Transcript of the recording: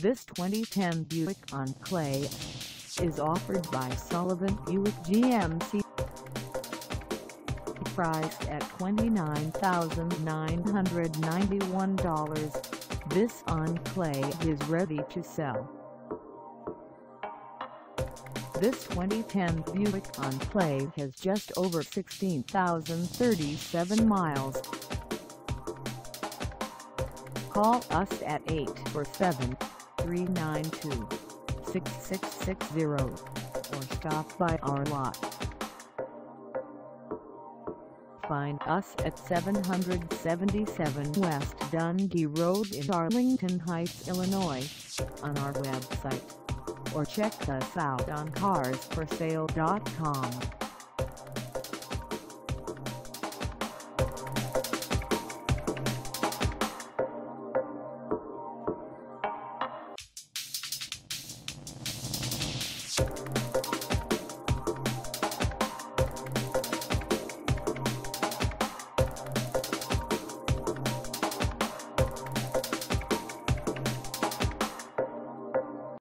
This 2010 Buick Enclave is offered by Sullivan Buick GMC. Priced at $29,991, this Enclave is ready to sell. This 2010 Buick Enclave has just over 16,037 miles. Call us at 847-392-6660 or stop by our lot. Find us at 777 West Dundee Road in Arlington Heights, Illinois, on our website, or check us out on carsforsale.com.